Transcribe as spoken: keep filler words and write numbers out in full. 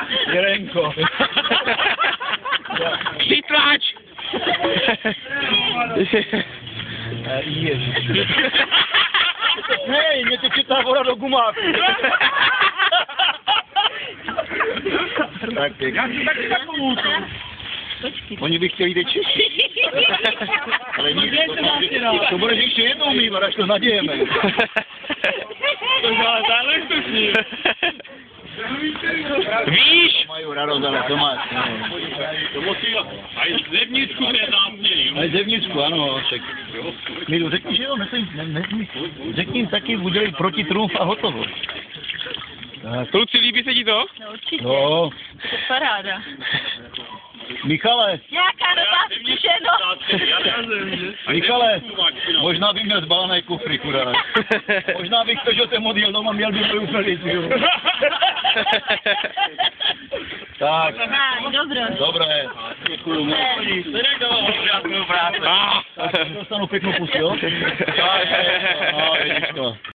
Jelenko. Chytlač! Ježiš. Hej, mě teče ta voda do gumáku. Tak, já si taky takovou to. Oni by chtěli jít Češi. Ale nic, to, to, to budeš ještě jednou mývat, až to nadějeme. To ale zálež to s ním. Víš? Mají radost, ale to máš. To musí, a i zevnitřku to je záměný. Ale zevnitřku, ano, však. Milu, řekni, že jo, myslím, ne, ne, řekni jim taky, udělej proti trumf a hotovo. Tak. Kluci, líbí se ti to? No určitě. No, To je paráda. Michale, Nějaká nová zkušenost. Michale, možná bych měl zbalený kufry, kurá. Možná bych to, že ten model doma měl by úplně jo. Tak, Tak, dobro. dobré. Děkuju moc. Sedek dával krásnou práci. Ah. Tak, dostanu pěknou pusu, jo? Tak, no, vidíš to.